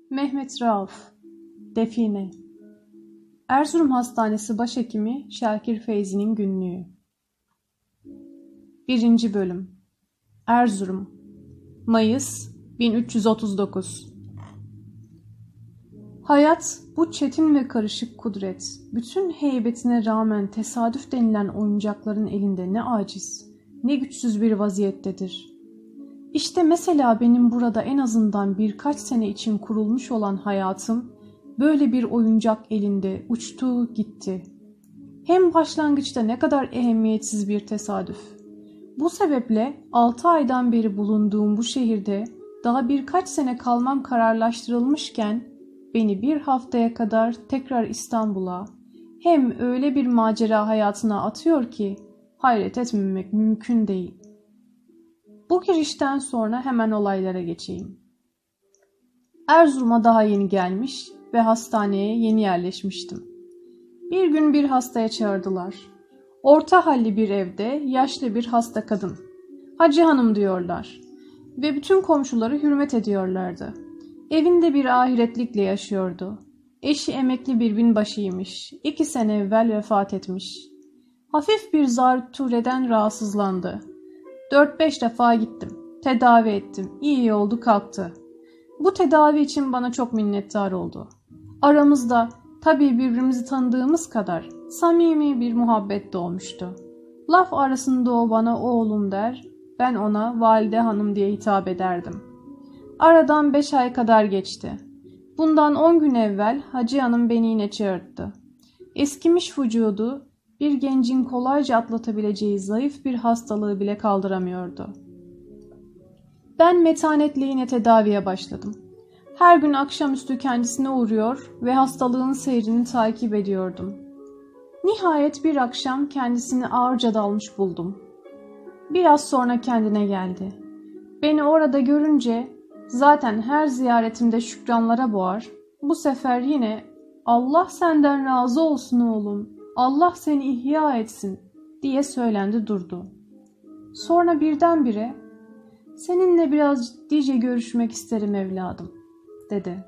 Mehmet Rauf, Define. Erzurum Hastanesi Başhekimi Şakir Feyzi'nin Günlüğü. 1. Bölüm. Erzurum, Mayıs 1339. Hayat, bu çetin ve karışık kudret, bütün heybetine rağmen tesadüf denilen oyuncakların elinde ne aciz, ne güçsüz bir vaziyettedir. İşte mesela benim burada en azından birkaç sene için kurulmuş olan hayatım, böyle bir oyuncak elinde uçtu gitti. Hem başlangıçta ne kadar ehemmiyetsiz bir tesadüf. Bu sebeple 6 aydan beri bulunduğum bu şehirde daha birkaç sene kalmam kararlaştırılmışken, beni bir haftaya kadar tekrar İstanbul'a, hem öyle bir macera hayatına atıyor ki hayret etmemek mümkün değil. Bu girişten sonra hemen olaylara geçeyim. Erzurum'a daha yeni gelmiş ve hastaneye yeni yerleşmiştim. Bir gün bir hastaya çağırdılar. Orta halli bir evde yaşlı bir hasta kadın. Hacı Hanım diyorlar ve bütün komşuları hürmet ediyorlardı. Evinde bir ahiretlikle yaşıyordu. Eşi emekli bir binbaşıymış. 2 sene evvel vefat etmiş. Hafif bir zatürreden rahatsızlandı. 4-5 defa gittim. Tedavi ettim. İyi oldu, kalktı. Bu tedavi için bana çok minnettar oldu. Aramızda tabii birbirimizi tanıdığımız kadar samimi bir muhabbet doğmuştu. Laf arasında o bana oğlum der, ben ona valide hanım diye hitap ederdim. Aradan 5 ay kadar geçti. Bundan 10 gün evvel Hacı Hanım beni yine çağırdı. Eskimiş vücudu bir gencin kolayca atlatabileceği zayıf bir hastalığı bile kaldıramıyordu. Ben metanetle yine tedaviye başladım. Her gün akşamüstü kendisine uğruyor ve hastalığın seyrini takip ediyordum. Nihayet bir akşam kendisini ağırca dalmış buldum. Biraz sonra kendine geldi. Beni orada görünce zaten her ziyaretimde şükranlara boğar, bu sefer yine "Allah senden razı olsun oğlum, Allah seni ihya etsin" diye söylendi durdu. Sonra birdenbire "Seninle biraz ciddice görüşmek isterim evladım" dedi.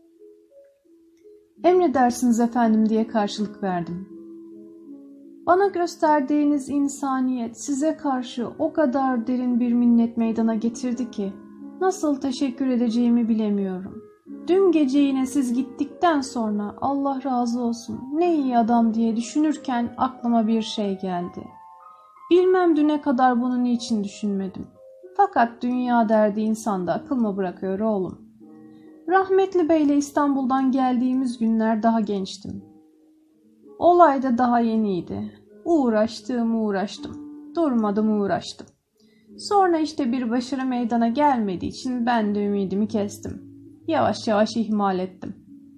"Emredersiniz efendim" diye karşılık verdim. Bana gösterdiğiniz insaniyet size karşı o kadar derin bir minnet meydana getirdi ki nasıl teşekkür edeceğimi bilemiyorum. Dün gece yine siz gittikten sonra Allah razı olsun ne iyi adam diye düşünürken aklıma bir şey geldi. Bilmem düne kadar bunu niçin düşünmedim. Fakat dünya derdi insanda akıl mı bırakıyor oğlum? Rahmetli Bey'le İstanbul'dan geldiğimiz günler daha gençtim. Olay da daha yeniydi. Uğraştım. Durmadım uğraştım. Sonra işte bir başarı meydana gelmediği için ben de ümidimi kestim. Yavaş yavaş ihmal ettim.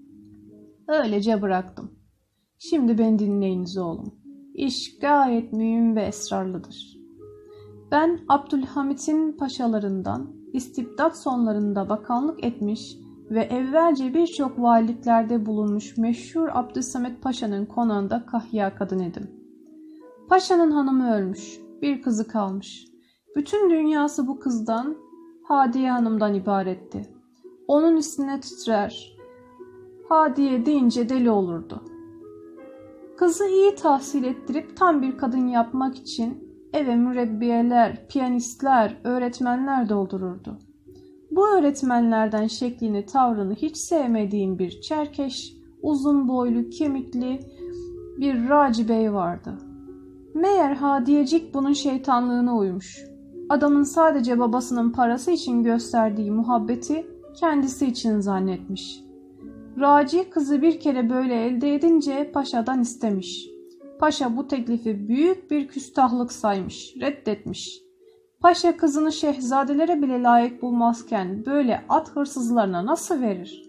Öylece bıraktım. Şimdi beni dinleyiniz oğlum. İş gayet mühim ve esrarlıdır. Ben Abdülhamit'in paşalarından istibdat sonlarında bakanlık etmiş ve evvelce birçok valiliklerde bulunmuş meşhur Abdülsamet Paşa'nın konağında kahya kadın idim. Paşa'nın hanımı ölmüş, bir kızı kalmış. Bütün dünyası bu kızdan, Hadiye Hanım'dan ibaretti. Onun üstüne titrer, Hadiye deyince deli olurdu. Kızı iyi tahsil ettirip tam bir kadın yapmak için eve mürebbiyeler, piyanistler, öğretmenler doldururdu. Bu öğretmenlerden şeklini, tavrını hiç sevmediğim bir çerkeş, uzun boylu, kemikli bir Raci Bey vardı. Meğer Hadiyecik bunun şeytanlığına uymuş. Adamın sadece babasının parası için gösterdiği muhabbeti kendisi için zannetmiş. Raci kızı bir kere böyle elde edince paşadan istemiş. Paşa bu teklifi büyük bir küstahlık saymış, reddetmiş. Paşa kızını şehzadelere bile layık bulmazken böyle at hırsızlarına nasıl verir?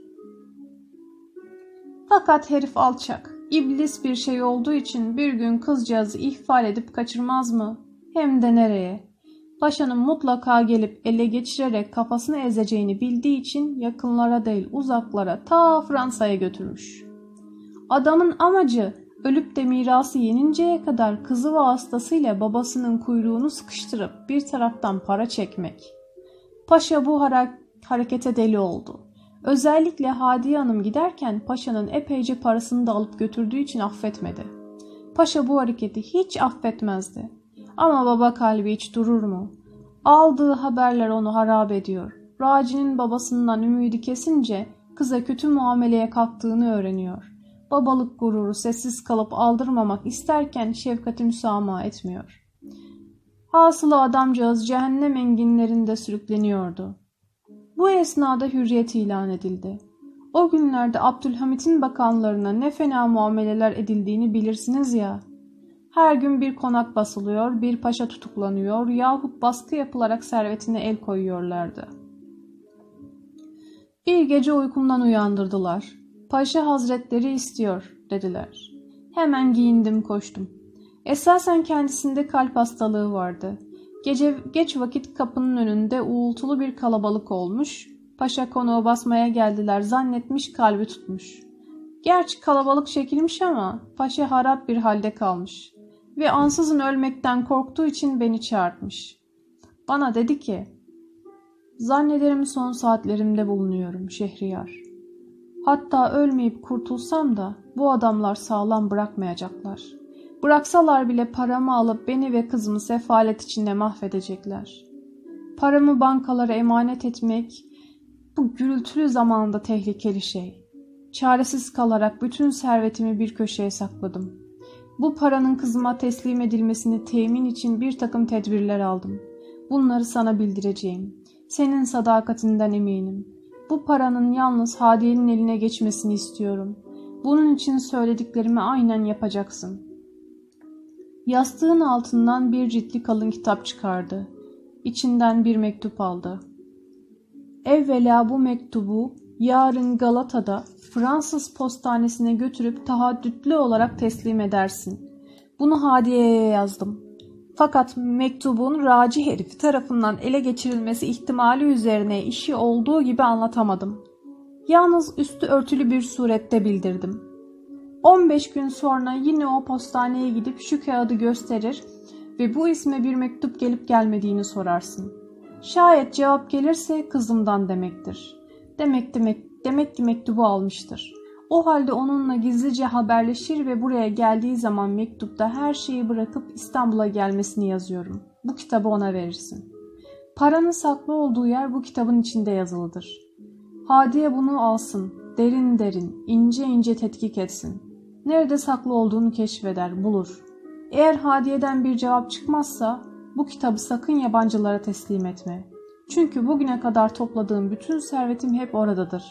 Fakat herif alçak, iblis bir şey olduğu için bir gün kızcağızı ihfal edip kaçırmaz mı? Hem de nereye? Paşanın mutlaka gelip ele geçirerek kafasını ezeceğini bildiği için yakınlara değil uzaklara ta Fransa'ya götürmüş. Adamın amacı ölüp de mirası yeninceye kadar kızı vasıtasıyla babasının kuyruğunu sıkıştırıp bir taraftan para çekmek. Paşa bu harekete deli oldu. Özellikle Hadiye Hanım giderken paşanın epeyce parasını da alıp götürdüğü için affetmedi. Paşa bu hareketi hiç affetmezdi. Ama baba kalbi hiç durur mu? Aldığı haberler onu harap ediyor. Raci'nin babasından ümidi kesince kıza kötü muameleye kalktığını öğreniyor. Babalık gururu sessiz kalıp aldırmamak isterken şefkati müsamaha etmiyor. Hasılı adamcağız cehennem enginlerinde sürükleniyordu. Bu esnada hürriyet ilan edildi. O günlerde Abdülhamit'in bakanlarına ne fena muameleler edildiğini bilirsiniz ya. Her gün bir konak basılıyor, bir paşa tutuklanıyor yahut baskı yapılarak servetine el koyuyorlardı. Bir gece uykumdan uyandırdılar. Paşa hazretleri istiyor dediler. Hemen giyindim koştum. Esasen kendisinde kalp hastalığı vardı. Gece geç vakit kapının önünde uğultulu bir kalabalık olmuş. Paşa konağı basmaya geldiler zannetmiş kalbi tutmuş. Gerçi kalabalık çekilmiş ama paşa harap bir halde kalmış. Ve ansızın ölmekten korktuğu için beni çağırtmış. Bana dedi ki, zannederim son saatlerimde bulunuyorum Şehriyar. Hatta ölmeyip kurtulsam da bu adamlar sağlam bırakmayacaklar. Bıraksalar bile paramı alıp beni ve kızımı sefalet içinde mahvedecekler. Paramı bankalara emanet etmek bu gürültülü zamanda tehlikeli şey. Çaresiz kalarak bütün servetimi bir köşeye sakladım. Bu paranın kızıma teslim edilmesini temin için bir takım tedbirler aldım. Bunları sana bildireceğim. Senin sadakatinden eminim. Bu paranın yalnız Hadiye'nin eline geçmesini istiyorum. Bunun için söylediklerimi aynen yapacaksın. Yastığın altından bir ciltli kalın kitap çıkardı. İçinden bir mektup aldı. Evvela bu mektubu yarın Galata'da Fransız postanesine götürüp tahaddütlü olarak teslim edersin. Bunu Hadiye'ye yazdım. Fakat mektubun Raci herifi tarafından ele geçirilmesi ihtimali üzerine işi olduğu gibi anlatamadım. Yalnız üstü örtülü bir surette bildirdim. 15 gün sonra yine o postaneye gidip şu kağıdı gösterir ve bu isme bir mektup gelip gelmediğini sorarsın. Şayet cevap gelirse kızımdan demektir. Demek ki mektubu almıştır. O halde onunla gizlice haberleşir ve buraya geldiği zaman mektupta her şeyi bırakıp İstanbul'a gelmesini yazıyorum. Bu kitabı ona verirsin. Paranın saklı olduğu yer bu kitabın içinde yazılıdır. Hadiye bunu alsın, derin derin, ince ince tetkik etsin. Nerede saklı olduğunu keşfeder, bulur. Eğer Hadiye'den bir cevap çıkmazsa bu kitabı sakın yabancılara teslim etme. Çünkü bugüne kadar topladığım bütün servetim hep oradadır.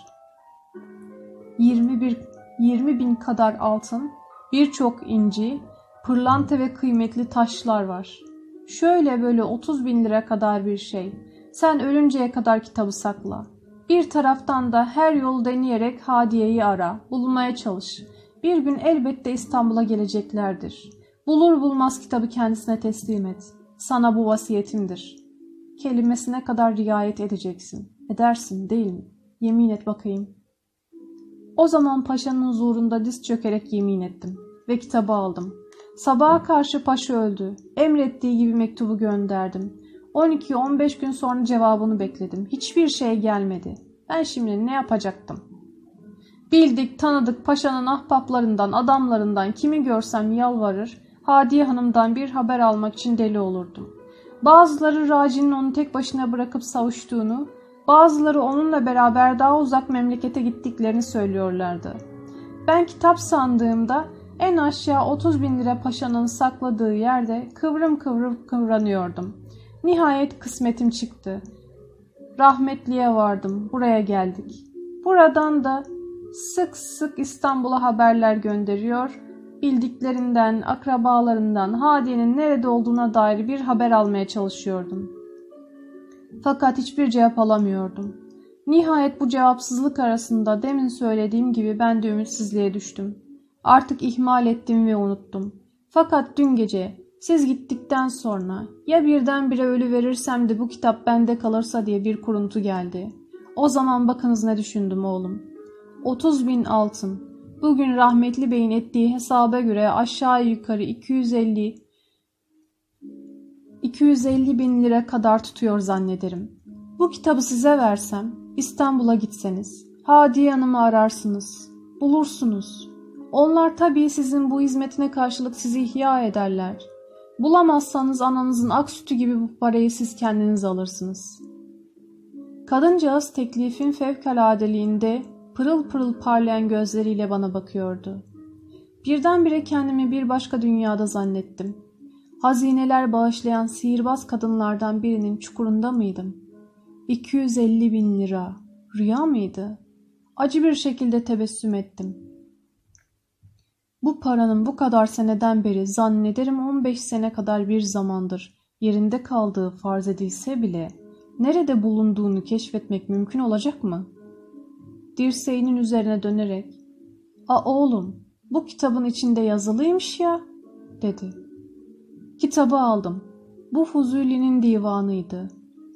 20 bin kadar altın, birçok inci, pırlanta ve kıymetli taşlar var. Şöyle böyle 30 bin lira kadar bir şey. Sen ölünceye kadar kitabı sakla. Bir taraftan da her yolu deneyerek Hadiye'yi ara, bulmaya çalış. Bir gün elbette İstanbul'a geleceklerdir. Bulur bulmaz kitabı kendisine teslim et. Sana bu vasiyetimdir. Kelimesine kadar riayet edeceksin. Edersin değil mi? Yemin et bakayım. O zaman paşanın huzurunda diz çökerek yemin ettim ve kitabı aldım. Sabaha karşı paşa öldü. Emrettiği gibi mektubu gönderdim. 12-15 gün sonra cevabını bekledim. Hiçbir şey gelmedi. Ben şimdi ne yapacaktım? Bildik, tanıdık paşanın ahbaplarından, adamlarından kimi görsem yalvarır, Hadiye Hanım'dan bir haber almak için deli olurdum. Bazıları Raci'nin onu tek başına bırakıp savuştuğunu, bazıları onunla beraber daha uzak memlekete gittiklerini söylüyorlardı. Ben kitap sandığımda en aşağı 30 bin lira paşanın sakladığı yerde kıvrım kıvrım kıvranıyordum. Nihayet kısmetim çıktı. Rahmetliye vardım, buraya geldik. Buradan da sık sık İstanbul'a haberler gönderiyor, bildiklerinden, akrabalarından Hadiye'nin nerede olduğuna dair bir haber almaya çalışıyordum. Fakat hiçbir cevap alamıyordum. Nihayet bu cevapsızlık arasında demin söylediğim gibi ben de ümitsizliğe düştüm. Artık ihmal ettim ve unuttum. Fakat dün gece siz gittikten sonra ya birdenbire ölüverirsem de bu kitap bende kalırsa diye bir kuruntu geldi. O zaman bakınız ne düşündüm oğlum. 30 bin altın. Bugün rahmetli beyin ettiği hesaba göre aşağı yukarı 250 bin lira kadar tutuyor zannederim. Bu kitabı size versem, İstanbul'a gitseniz, Hadiye Hanım'ı ararsınız. Bulursunuz. Onlar tabii sizin bu hizmetine karşılık sizi ihya ederler. Bulamazsanız ananızın ak sütü gibi bu parayı siz kendiniz alırsınız. Kadıncağız teklifin fevkaladeliğinde pırıl pırıl parlayan gözleriyle bana bakıyordu. Birdenbire kendimi bir başka dünyada zannettim. Hazineler bağışlayan sihirbaz kadınlardan birinin çukurunda mıydım? 250.000 lira. Rüya mıydı? Acı bir şekilde tebessüm ettim. Bu paranın bu kadar seneden beri, zannederim 15 sene kadar bir zamandır yerinde kaldığı farz edilse bile nerede bulunduğunu keşfetmek mümkün olacak mı? Dirseğinin üzerine dönerek, oğlum, bu kitabın içinde yazılıymış ya," dedi. Kitabı aldım. Bu Fuzuli'nin divanıydı.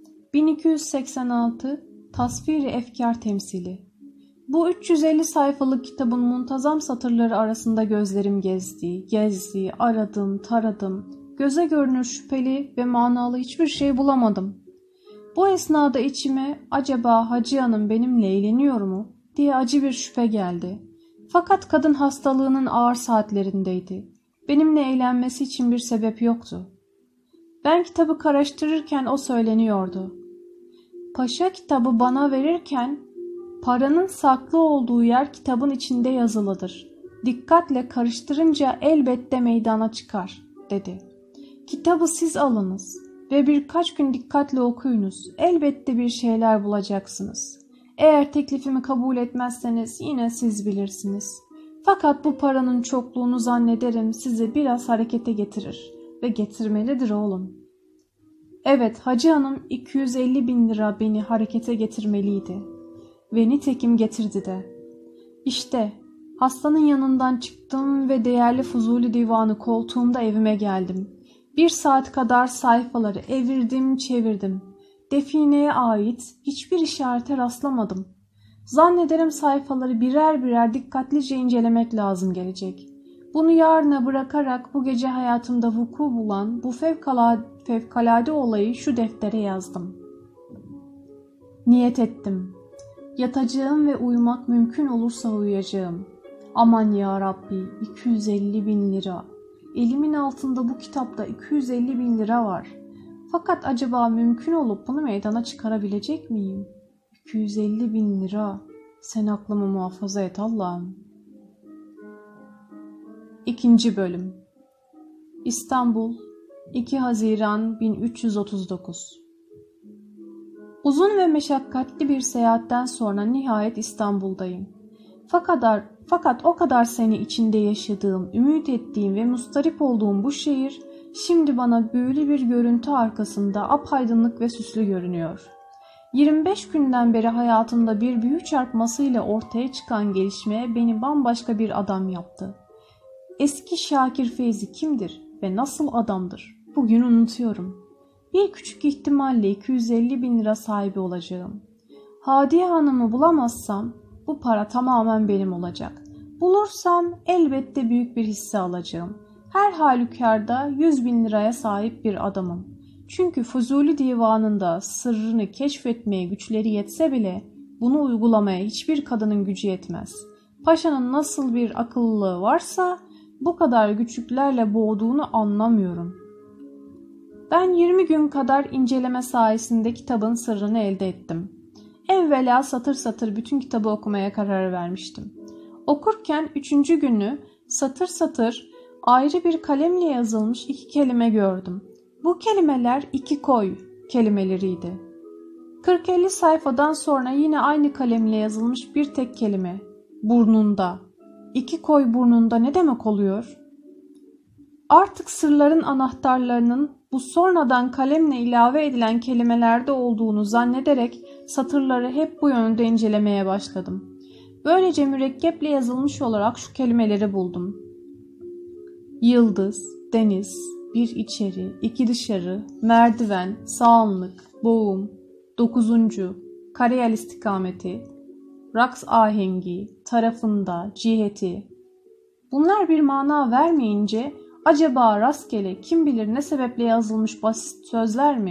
1286 Tasvir-i Efkar Temsili. Bu 350 sayfalık kitabın muntazam satırları arasında gözlerim gezdi, aradım, taradım. Göze görünür şüpheli ve manalı hiçbir şey bulamadım. Bu esnada içime acaba Hacı Hanım benimle eğleniyor mu diye acı bir şüphe geldi. Fakat kadın hastalığının ağır saatlerindeydi. Benimle eğlenmesi için bir sebep yoktu. Ben kitabı karıştırırken o söyleniyordu. Paşa kitabı bana verirken paranın saklı olduğu yer kitabın içinde yazılıdır. Dikkatle karıştırınca elbette meydana çıkar, dedi. Kitabı siz alınız ve birkaç gün dikkatle okuyunuz. Elbette bir şeyler bulacaksınız. Eğer teklifimi kabul etmezseniz yine siz bilirsiniz. Fakat bu paranın çokluğunu zannederim sizi biraz harekete getirir ve getirmelidir oğlum. Evet, Hacı Hanım 250.000 lira beni harekete getirmeliydi. Ve nitekim getirdi de. İşte hastanın yanından çıktım ve değerli Fuzuli divanı koltuğumda evime geldim. 1 saat kadar sayfaları evirdim çevirdim. Defineye ait hiçbir işarete rastlamadım. Zannederim sayfaları birer birer dikkatlice incelemek lazım gelecek. Bunu yarına bırakarak bu gece hayatımda vuku bulan bu fevkalade olayı şu deftere yazdım. Niyet ettim. Yatacağım ve uyumak mümkün olursa uyuyacağım. Aman ya Rabbi, 250.000 lira. Elimin altında bu kitapta 250.000 lira var. Fakat acaba mümkün olup bunu meydana çıkarabilecek miyim? 250.000 lira. Sen aklımı muhafaza et Allah'ım. 2. Bölüm. İstanbul, 2 Haziran 1339. Uzun ve meşakkatli bir seyahatten sonra nihayet İstanbul'dayım. Fakat o kadar sene içinde yaşadığım, ümit ettiğim ve mustarip olduğum bu şehir şimdi bana büyülü bir görüntü arkasında apaydınlık ve süslü görünüyor. 25 günden beri hayatımda bir büyü çarpmasıyla ortaya çıkan gelişme beni bambaşka bir adam yaptı. Eski Şakir Feyzi kimdir ve nasıl adamdır? Bugün unutuyorum. Bir küçük ihtimalle 250.000 lira sahibi olacağım. Hadiye Hanım'ı bulamazsam bu para tamamen benim olacak. Bulursam elbette büyük bir hisse alacağım. Her halükarda 100.000 liraya sahip bir adamım. Çünkü Fuzuli divanında sırrını keşfetmeye güçleri yetse bile bunu uygulamaya hiçbir kadının gücü yetmez. Paşanın nasıl bir akıllılığı varsa bu kadar güçlüklerle boğduğunu anlamıyorum. Ben 20 gün kadar inceleme sayesinde kitabın sırrını elde ettim. Evvela satır satır bütün kitabı okumaya karar vermiştim. Okurken 3. günü satır satır ayrı bir kalemle yazılmış 2 kelime gördüm. Bu kelimeler 2 koy kelimeleriydi. 40-50 sayfadan sonra yine aynı kalemle yazılmış bir tek kelime. Burnunda. 2 koy burnunda ne demek oluyor? Artık sırların anahtarlarının bu sonradan kalemle ilave edilen kelimelerde olduğunu zannederek satırları hep bu yönde incelemeye başladım. Böylece mürekkeple yazılmış olarak şu kelimeleri buldum. Yıldız, deniz, bir içeri, 2 dışarı, merdiven, sağımlık, boğum, 9. kareyel istikameti, raks ahengi, tarafında, ciheti. Bunlar bir mana vermeyince acaba rastgele kim bilir ne sebeple yazılmış basit sözler mi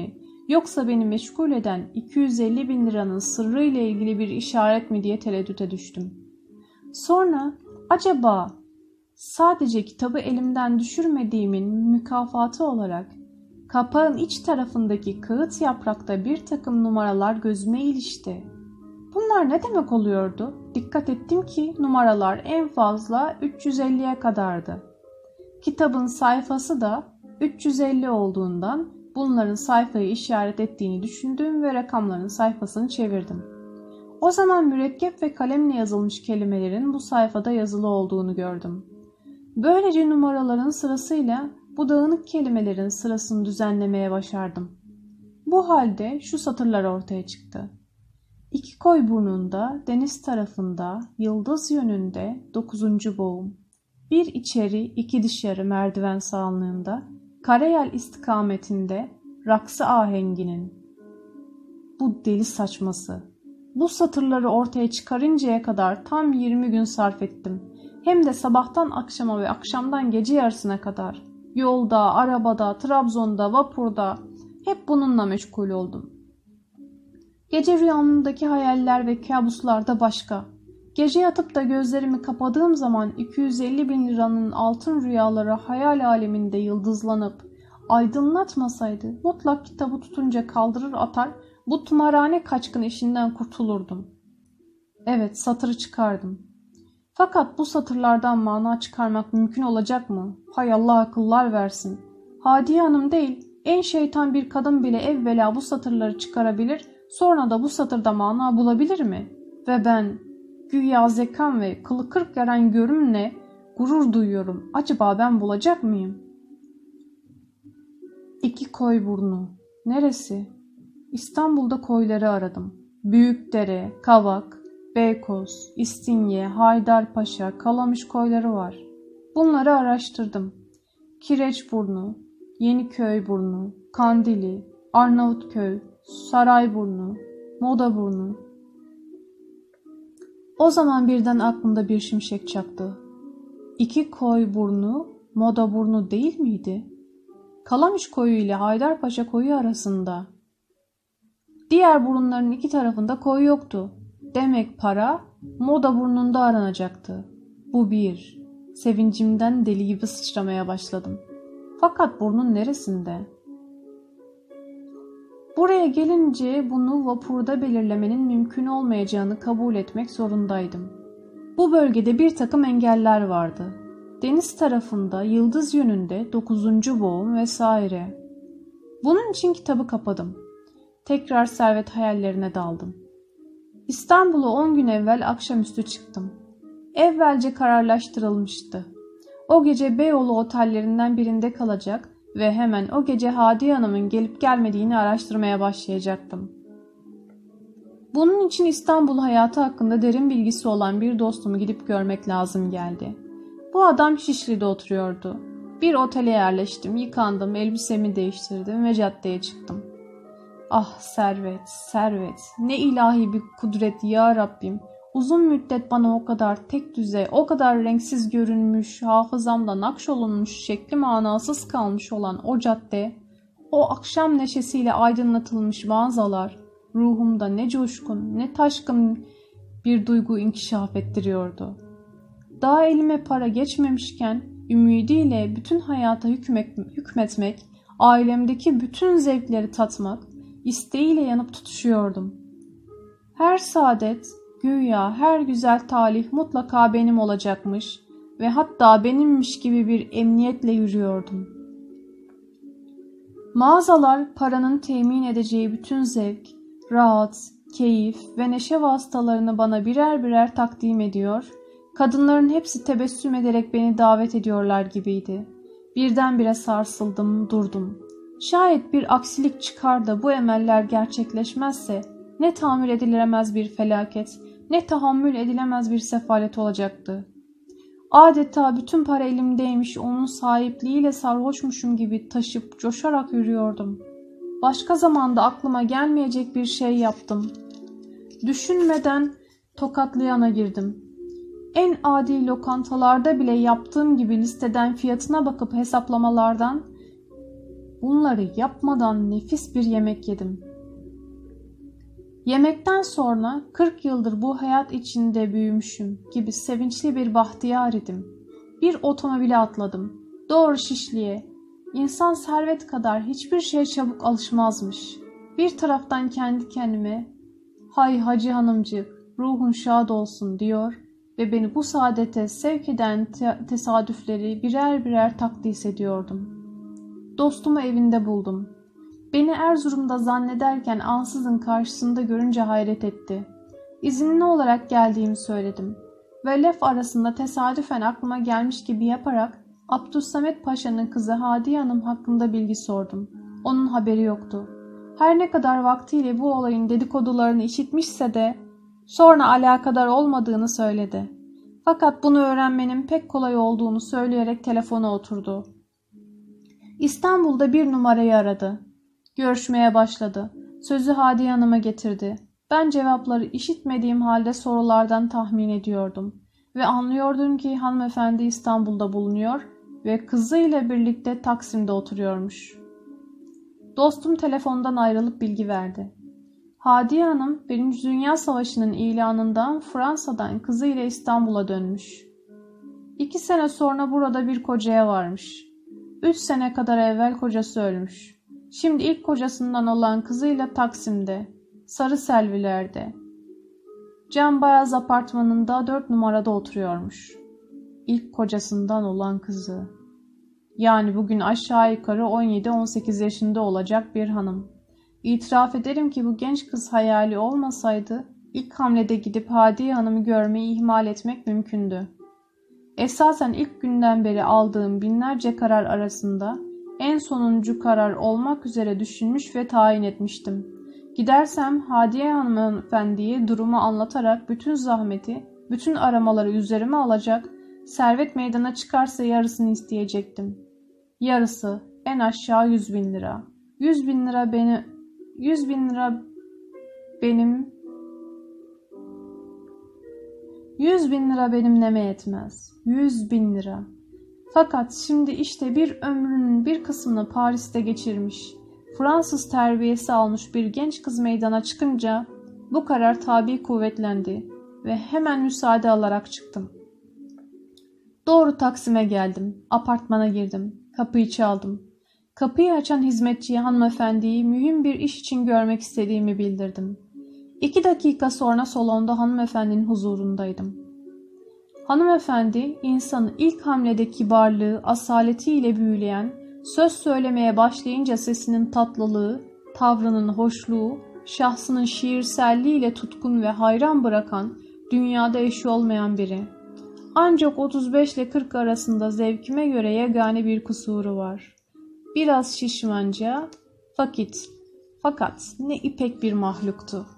yoksa beni meşgul eden 250 bin liranın sırrı ile ilgili bir işaret mi diye tereddüte düştüm. Sonra acaba sadece kitabı elimden düşürmediğimin mükafatı olarak kapağın iç tarafındaki kağıt yaprakta bir takım numaralar gözüme ilişti. Bunlar ne demek oluyordu? Dikkat ettim ki numaralar en fazla 350'ye kadardı. Kitabın sayfası da 350 olduğundan bunların sayfayı işaret ettiğini düşündüm ve rakamların sayfasını çevirdim. O zaman mürekkep ve kalemle yazılmış kelimelerin bu sayfada yazılı olduğunu gördüm. Böylece numaraların sırasıyla bu dağınık kelimelerin sırasını düzenlemeye başardım. Bu halde şu satırlar ortaya çıktı. 2 koy burnunda, deniz tarafında, yıldız yönünde 9. boğum. 1 içeri, 2 dışarı merdiven sağlığında, karayel istikametinde, raksı ahenginin. Bu deli saçması. Bu satırları ortaya çıkarıncaya kadar tam 20 gün sarf ettim. Hem de sabahtan akşama ve akşamdan gece yarısına kadar. Yolda, arabada, Trabzon'da, vapurda hep bununla meşgul oldum. Gece rüyamdaki hayaller ve kabuslar da başka. Gece yatıp da gözlerimi kapadığım zaman 250 bin liranın altın rüyaları hayal aleminde yıldızlanıp aydınlatmasaydı mutlak kitabı tutunca kaldırır atar bu tımarhane kaçkın işinden kurtulurdum. Evet, satırı çıkardım. Fakat bu satırlardan mana çıkarmak mümkün olacak mı? Hay Allah akıllar versin. Hadiye Hanım değil, en şeytan bir kadın bile evvela bu satırları çıkarabilir, sonra da bu satırda mana bulabilir mi? Ve ben güya zekam ve kılı kırk yaran görümle gurur duyuyorum. Acaba ben bulacak mıyım? 2 koy burnu. Neresi? İstanbul'da koyları aradım. Büyükdere, Kavak, Beykoz, İstinye, Haydarpaşa, Kalamış koyları var. Bunları araştırdım. Kireçburnu, Yeniköyburnu, Kandili, Arnavutköy, Sarayburnu, Modaburnu. O zaman birden aklımda bir şimşek çaktı. 2 koy burnu, Modaburnu değil miydi? Kalamış koyu ile Haydarpaşa koyu arasında. Diğer burunların iki tarafında koy yoktu. Demek para Modaburnunda aranacaktı. Bu bir. Sevincimden deli gibi sıçramaya başladım. Fakat burnun neresinde? Buraya gelince bunu vapurda belirlemenin mümkün olmayacağını kabul etmek zorundaydım. Bu bölgede bir takım engeller vardı. Deniz tarafında, yıldız yönünde 9. boğum vesaire. Bunun için kitabı kapadım. Tekrar servet hayallerine daldım. İstanbul'a 10 gün evvel akşamüstü çıktım. Evvelce kararlaştırılmıştı. O gece Beyoğlu otellerinden birinde kalacak ve hemen o gece Hadiye Hanım'ın gelip gelmediğini araştırmaya başlayacaktım. Bunun için İstanbul hayatı hakkında derin bilgisi olan bir dostumu gidip görmek lazım geldi. Bu adam Şişli'de oturuyordu. Bir otele yerleştim, yıkandım, elbisemi değiştirdim ve caddeye çıktım. Ah servet, servet, ne ilahi bir kudret ya Rabbim. Uzun müddet bana o kadar tek düze, o kadar renksiz görünmüş, hafızamda nakşolunmuş, şekli manasız kalmış olan o cadde, o akşam neşesiyle aydınlatılmış mağazalar, ruhumda ne coşkun, ne taşkın bir duygu inkişaf ettiriyordu. Daha elime para geçmemişken, ümidiyle bütün hayata hükmetmek, ailemdeki bütün zevkleri tatmak, isteğiyle yanıp tutuşuyordum. Her saadet, güya her güzel talih mutlaka benim olacakmış ve hatta benimmiş gibi bir emniyetle yürüyordum. Mağazalar paranın temin edeceği bütün zevk, rahat, keyif ve neşe vasıtalarını bana birer birer takdim ediyor, kadınların hepsi tebessüm ederek beni davet ediyorlar gibiydi. Birdenbire sarsıldım, durdum. Şayet bir aksilik çıkar da bu emeller gerçekleşmezse ne tamir edilemez bir felaket, ne tahammül edilemez bir sefalet olacaktı. Adeta bütün para elimdeymiş, onun sahipliğiyle sarhoşmuşum gibi taşıp coşarak yürüyordum. Başka zamanda aklıma gelmeyecek bir şey yaptım. Düşünmeden Tokatlıyan'a girdim. En adi lokantalarda bile yaptığım gibi listeden fiyatına bakıp hesaplamalardan bunları yapmadan nefis bir yemek yedim. Yemekten sonra 40 yıldır bu hayat içinde büyümüşüm gibi sevinçli bir bahtiyar idim. Bir otomobile atladım. Doğru Şişli'ye. İnsan servet kadar hiçbir şeye çabuk alışmazmış. Bir taraftan kendi kendime "Hay Hacı Hanımcık, ruhun şad olsun" diyor ve beni bu saadete sevk eden tesadüfleri birer birer takdis ediyordum. Dostumu evinde buldum. Beni Erzurum'da zannederken ansızın karşısında görünce hayret etti. İzinli olarak geldiğimi söyledim ve laf arasında tesadüfen aklıma gelmiş gibi yaparak Abdülsamet Paşa'nın kızı Hadiye Hanım hakkında bilgi sordum. Onun haberi yoktu. Her ne kadar vaktiyle bu olayın dedikodularını işitmişse de sonra alakadar olmadığını söyledi. Fakat bunu öğrenmenin pek kolay olduğunu söyleyerek telefona oturdu. İstanbul'da bir numarayı aradı. Görüşmeye başladı. Sözü Hadiye Hanım'a getirdi. Ben cevapları işitmediğim halde sorulardan tahmin ediyordum. Ve anlıyordum ki hanımefendi İstanbul'da bulunuyor ve kızıyla birlikte Taksim'de oturuyormuş. Dostum telefondan ayrılıp bilgi verdi. Hadiye Hanım 1. Dünya Savaşı'nın ilanından Fransa'dan kızıyla İstanbul'a dönmüş. 2 sene sonra burada bir kocaya varmış. 3 sene kadar evvel kocası ölmüş. Şimdi ilk kocasından olan kızıyla Taksim'de, Sarı Selviler'de, Cambayaz apartmanında 4 numarada oturuyormuş. İlk kocasından olan kızı. Yani bugün aşağı yukarı 17-18 yaşında olacak bir hanım. İtiraf ederim ki bu genç kız hayali olmasaydı ilk hamlede gidip Hadiye Hanım'ı görmeyi ihmal etmek mümkündü. Esasen ilk günden beri aldığım binlerce karar arasında en sonuncu karar olmak üzere düşünmüş ve tayin etmiştim. Gidersem Hadiye Hanımefendiye durumu anlatarak bütün zahmeti, bütün aramaları üzerime alacak, servet meydana çıkarsa yarısını isteyecektim. Yarısı, en aşağı 100.000 lira. 100.000 lira benim neme yetmez. 100.000 lira. Fakat şimdi işte bir ömrünün bir kısmını Paris'te geçirmiş, Fransız terbiyesi almış bir genç kız meydana çıkınca bu karar tabi kuvvetlendi ve hemen müsaade alarak çıktım. Doğru Taksim'e geldim. Apartmana girdim. Kapıyı çaldım. Kapıyı açan hizmetçiye hanımefendiyi mühim bir iş için görmek istediğimi bildirdim. 2 dakika sonra salonda hanımefendinin huzurundaydım. Hanımefendi, insanı ilk hamlede kibarlığı, asaletiyle büyüleyen, söz söylemeye başlayınca sesinin tatlılığı, tavrının hoşluğu, şahsının şiirselliğiyle tutkun ve hayran bırakan, dünyada eşi olmayan biri. Ancak 35 ile 40 arasında zevkime göre yegane bir kusuru var. Biraz şişmanca, fakat ne ipek bir mahluktu.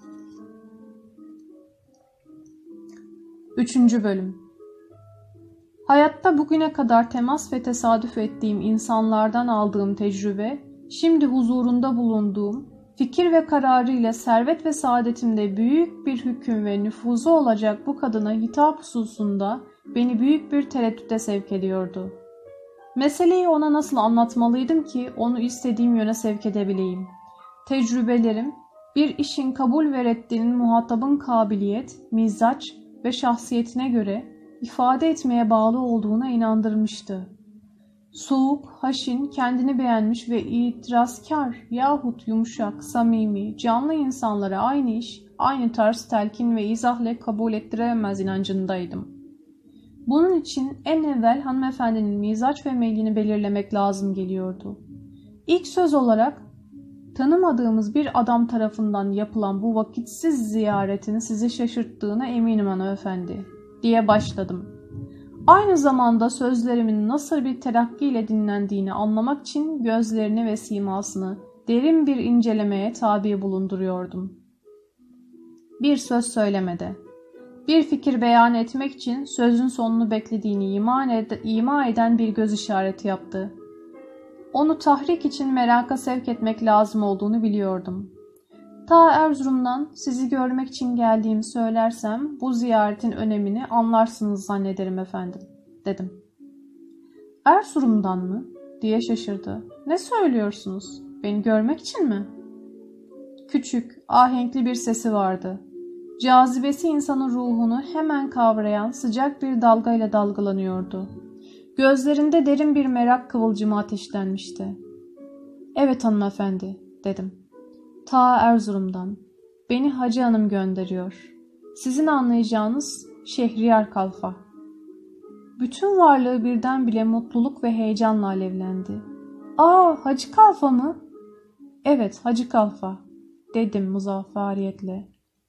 3. Bölüm. Hayatta bugüne kadar temas ve tesadüf ettiğim insanlardan aldığım tecrübe, şimdi huzurunda bulunduğum, fikir ve kararıyla servet ve saadetimde büyük bir hüküm ve nüfuzu olacak bu kadına hitap hususunda beni büyük bir tereddüte sevk ediyordu. Meseleyi ona nasıl anlatmalıydım ki onu istediğim yöne sevk edebileyim? Tecrübelerim, bir işin kabul ve reddinin muhatabın kabiliyet, mizaç ve şahsiyetine göre ifade etmeye bağlı olduğuna inandırmıştı. Soğuk, haşin, kendini beğenmiş ve itirazkar yahut yumuşak, samimi, canlı insanlara aynı iş, aynı tarz telkin ve izahla kabul ettiremez inancındaydım. Bunun için en evvel hanımefendinin mizaç ve meylini belirlemek lazım geliyordu. İlk söz olarak, tanımadığımız bir adam tarafından yapılan bu vakitsiz ziyaretin sizi şaşırttığına eminim hanımefendi, diye başladım. Aynı zamanda sözlerimin nasıl bir terakkiyle dinlendiğini anlamak için gözlerini ve simasını derin bir incelemeye tabi bulunduruyordum. Bir söz söylemedi. Bir fikir beyan etmek için sözün sonunu beklediğini ima eden bir göz işareti yaptı. Onu tahrik için meraka sevk etmek lazım olduğunu biliyordum. Ta Erzurum'dan sizi görmek için geldiğimi söylersem bu ziyaretin önemini anlarsınız zannederim efendim, dedim. Erzurum'dan mı? diye şaşırdı. Ne söylüyorsunuz? Beni görmek için mi? Küçük, ahenkli bir sesi vardı. Cazibesi insanın ruhunu hemen kavrayan sıcak bir dalgayla dalgalanıyordu. Gözlerinde derin bir merak kıvılcımı ateşlenmişti. Evet hanımefendi, dedim. Ta Erzurum'dan. Beni Hacı Hanım gönderiyor. Sizin anlayacağınız Şehriyar Kalfa. Bütün varlığı birdenbire mutluluk ve heyecanla alevlendi. Aa, Hacı Kalfa mı? Evet, Hacı Kalfa, dedim muzaffariyetle.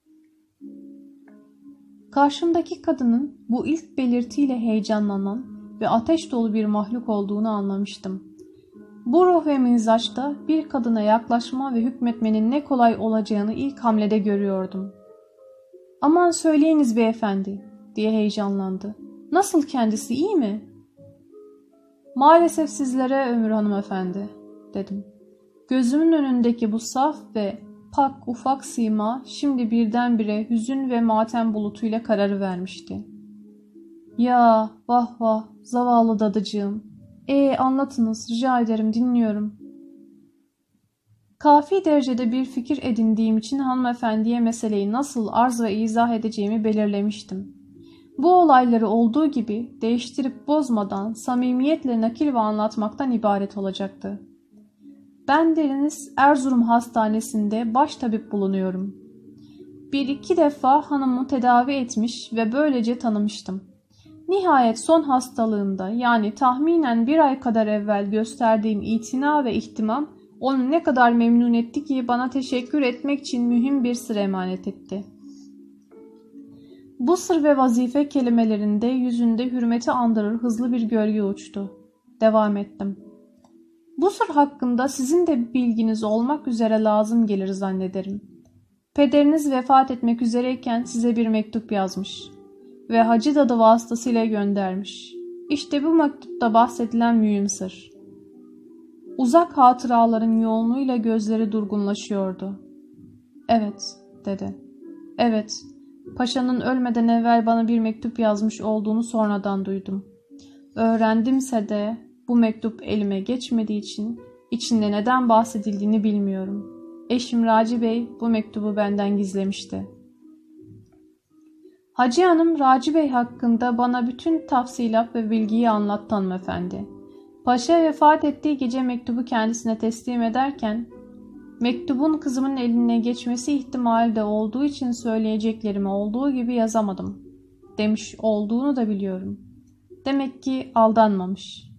Karşımdaki kadının bu ilk belirtiyle heyecanlanan ve ateş dolu bir mahluk olduğunu anlamıştım. Bu ruh ve mizaçta bir kadına yaklaşma ve hükmetmenin ne kolay olacağını ilk hamlede görüyordum. Aman söyleyiniz beyefendi, diye heyecanlandı. Nasıl kendisi, iyi mi? Maalesef sizlere ömür hanımefendi, dedim. Gözümün önündeki bu saf ve pak ufak sima şimdi birdenbire hüzün ve matem bulutuyla kararıvermişti. Ya vah vah zavallı dadıcığım. Anlatınız, rica ederim, dinliyorum. Kafi derecede bir fikir edindiğim için hanımefendiye meseleyi nasıl arz ve izah edeceğimi belirlemiştim. Bu olayları olduğu gibi değiştirip bozmadan samimiyetle nakil ve anlatmaktan ibaret olacaktı. Bendeniz Erzurum Hastanesi'nde baştabip bulunuyorum. Bir iki defa hanımı tedavi etmiş ve böylece tanımıştım. Nihayet son hastalığında, yani tahminen bir ay kadar evvel gösterdiğim itina ve ihtimam onu ne kadar memnun etti ki bana teşekkür etmek için mühim bir sır emanet etti. Bu sır ve vazife kelimelerinde yüzünde hürmeti andırır hızlı bir gölge uçtu. Devam ettim. Bu sır hakkında sizin de bir bilginiz olmak üzere lazım gelir zannederim. Pederiniz vefat etmek üzereyken size bir mektup yazmış ve Hacı Dadı vasıtasıyla göndermiş. İşte bu mektupta bahsedilen mühim sır. Uzak hatıraların yoğunluğuyla gözleri durgunlaşıyordu. Evet, dedi. Evet, paşanın ölmeden evvel bana bir mektup yazmış olduğunu sonradan duydum. Öğrendimse de bu mektup elime geçmediği için içinde neden bahsedildiğini bilmiyorum. Eşim Raci Bey bu mektubu benden gizlemişti. Hacı Hanım Raci Bey hakkında bana bütün tafsilat ve bilgiyi anlattı hanımefendi. Paşa vefat ettiği gece mektubu kendisine teslim ederken, mektubun kızımın eline geçmesi ihtimali de olduğu için söyleyeceklerimi olduğu gibi yazamadım, demiş olduğunu da biliyorum. Demek ki aldanmamış.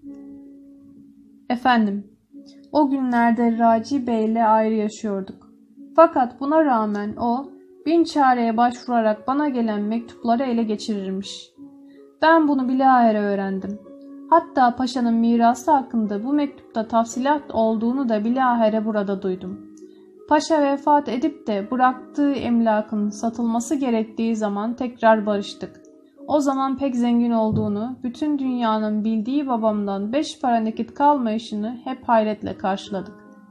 Efendim, o günlerde Raci Bey'le ayrı yaşıyorduk. Fakat buna rağmen o, bin çareye başvurarak bana gelen mektupları ele geçirirmiş. Ben bunu bilahare öğrendim. Hatta paşanın mirası hakkında bu mektupta tafsilat olduğunu da bilahare burada duydum. Paşa vefat edip de bıraktığı emlakın satılması gerektiği zaman tekrar barıştık. O zaman pek zengin olduğunu, bütün dünyanın bildiği babamdan 5 para nakit kalmayışını hep hayretle karşıladık.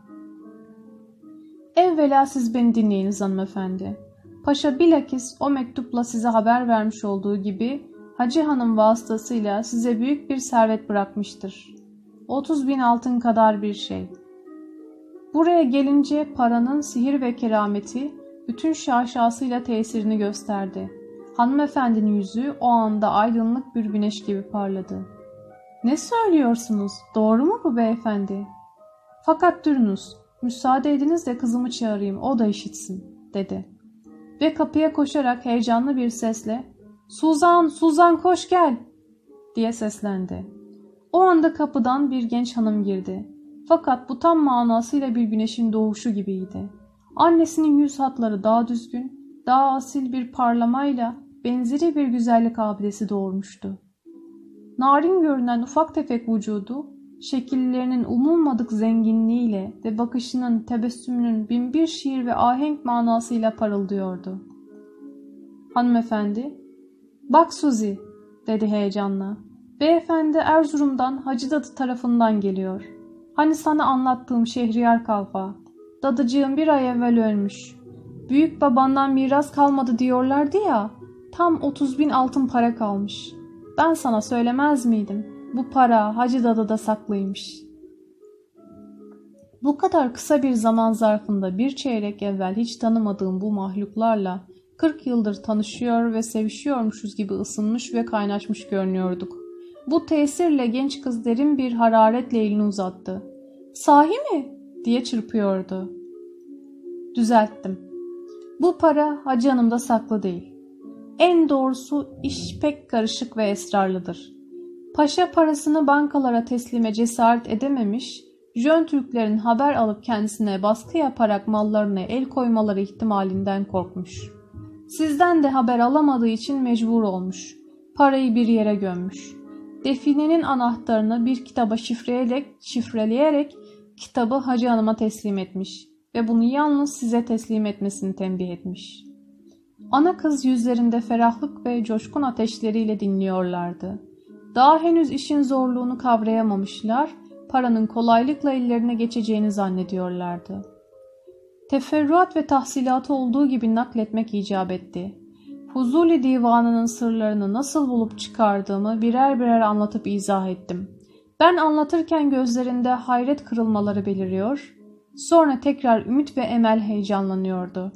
Evvela siz beni dinleyiniz hanımefendi. Paşa bilakis o mektupla size haber vermiş olduğu gibi Hacı Hanım vasıtasıyla size büyük bir servet bırakmıştır. 30.000 altın kadar bir şey. Buraya gelince paranın sihir ve kerameti bütün şaşasıyla tesirini gösterdi. Hanımefendinin yüzü o anda aydınlık bir güneş gibi parladı. Ne söylüyorsunuz? Doğru mu bu beyefendi? Fakat durunuz, müsaade ediniz de kızımı çağırayım, o da işitsin, dedi. Ve kapıya koşarak heyecanlı bir sesle "Suzan, Suzan koş gel!" diye seslendi. O anda kapıdan bir genç hanım girdi. Fakat bu tam manasıyla bir güneşin doğuşu gibiydi. Annesinin yüz hatları daha düzgün, daha asil bir parlamayla benzeri bir güzellik abidesi doğurmuştu. Narin görünen ufak tefek vücudu, şekillerinin umulmadık zenginliğiyle ve bakışının, tebessümünün binbir şiir ve ahenk manasıyla parıldıyordu. Hanımefendi, "Bak Suzi," dedi heyecanla. "Beyefendi Erzurum'dan Hacı Dadı tarafından geliyor. Hani sana anlattığım Şehriyar Kalfa. Dadıcığım bir ay evvel ölmüş. Büyük babandan miras kalmadı diyorlardı ya, tam 30.000 altın para kalmış. Ben sana söylemez miydim? Bu para Hacı Dadı'da saklıymış. Bu kadar kısa bir zaman zarfında bir çeyrek evvel hiç tanımadığım bu mahluklarla 40 yıldır tanışıyor ve sevişiyormuşuz gibi ısınmış ve kaynaşmış görünüyorduk. Bu tesirle genç kız derin bir hararetle elini uzattı. "Sahi mi?" diye çırpıyordu. Düzelttim. Bu para Hacı Hanım'da saklı değil. En doğrusu iş pek karışık ve esrarlıdır. Paşa parasını bankalara teslime cesaret edememiş, Jön Türklerin haber alıp kendisine baskı yaparak mallarına el koymaları ihtimalinden korkmuş. Sizden de haber alamadığı için mecbur olmuş. Parayı bir yere gömmüş. Definenin anahtarını bir kitaba şifreleyerek kitabı Hacı Hanım'a teslim etmiş ve bunu yalnız size teslim etmesini tembih etmiş. Ana kız yüzlerinde ferahlık ve coşkun ateşleriyle dinliyorlardı. Daha henüz işin zorluğunu kavrayamamışlar, paranın kolaylıkla ellerine geçeceğini zannediyorlardı. Teferruat ve tahsilatı olduğu gibi nakletmek icap etti. Fuzuli divanının sırlarını nasıl bulup çıkardığımı birer birer anlatıp izah ettim. Ben anlatırken gözlerinde hayret kırılmaları beliriyor, sonra tekrar ümit ve emel heyecanlanıyordu.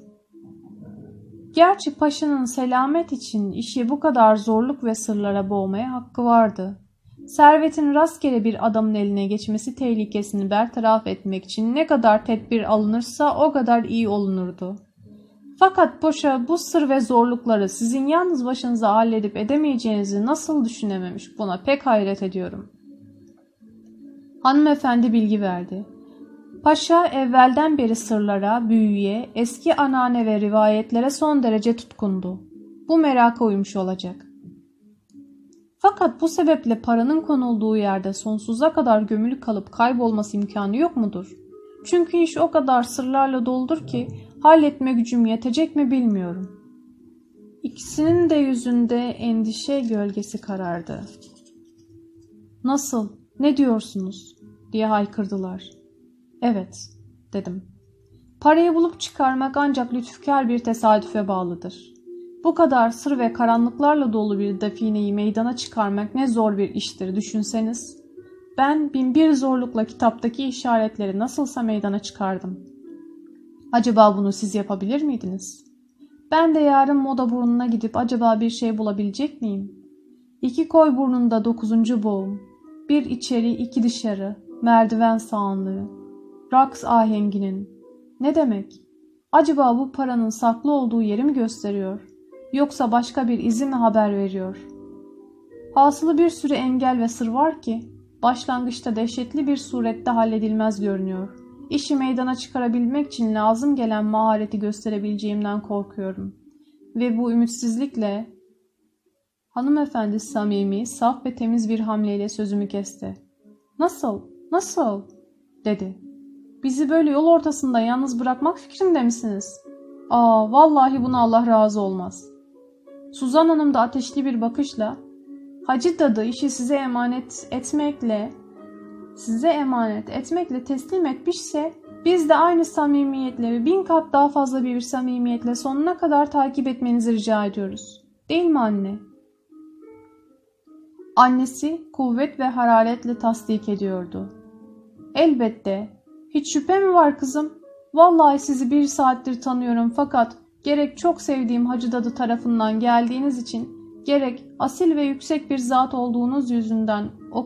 Gerçi paşanın selamet için işi bu kadar zorluk ve sırlara boğmaya hakkı vardı. Servetin rastgele bir adamın eline geçmesi tehlikesini bertaraf etmek için ne kadar tedbir alınırsa o kadar iyi olunurdu. Fakat paşa bu sır ve zorlukları sizin yalnız başınıza halledip edemeyeceğinizi nasıl düşünememiş, buna pek hayret ediyorum. Hanımefendi bilgi verdi. Paşa evvelden beri sırlara, büyüye, eski anane ve rivayetlere son derece tutkundu. Bu meraka uymuş olacak. Fakat bu sebeple paranın konulduğu yerde sonsuza kadar gömülü kalıp kaybolması imkanı yok mudur? Çünkü iş o kadar sırlarla doludur ki halletme gücüm yetecek mi bilmiyorum. İkisinin de yüzünde endişe gölgesi karardı. "Nasıl? Ne diyorsunuz?" diye haykırdılar. "Evet," dedim. "Parayı bulup çıkarmak ancak lütufkar bir tesadüfe bağlıdır. Bu kadar sır ve karanlıklarla dolu bir defineyi meydana çıkarmak ne zor bir iştir düşünseniz. Ben binbir zorlukla kitaptaki işaretleri nasılsa meydana çıkardım. Acaba bunu siz yapabilir miydiniz? Ben de yarın Moda Burnu'na gidip acaba bir şey bulabilecek miyim? 2 koy burnunda 9. boğum, 1 içeri 2 dışarı, merdiven sağanlığı, raks ahenginin. Ne demek? Acaba bu paranın saklı olduğu yeri mi gösteriyor? Yoksa başka bir izi mi haber veriyor? Hasılı bir sürü engel ve sır var ki başlangıçta dehşetli bir surette halledilmez görünüyor. İşi meydana çıkarabilmek için lazım gelen mahareti gösterebileceğimden korkuyorum. Ve bu ümitsizlikle..." Hanımefendi samimi, saf ve temiz bir hamleyle sözümü kesti. "Nasıl? Nasıl?" dedi. "Bizi böyle yol ortasında yalnız bırakmak fikrinde misiniz? Vallahi buna Allah razı olmaz." Suzan Hanım da ateşli bir bakışla, "Hacı Dadı işi size emanet etmekle teslim etmişse biz de aynı samimiyetle ve 1000 kat daha fazla bir samimiyetle sonuna kadar takip etmenizi rica ediyoruz. Değil mi anne?" Annesi kuvvet ve hararetle tasdik ediyordu. "Elbette. Hiç şüphe mi var kızım? Vallahi sizi 1 saattir tanıyorum fakat gerek çok sevdiğim Hacı Dadı tarafından geldiğiniz için, gerek asil ve yüksek bir zat olduğunuz yüzünden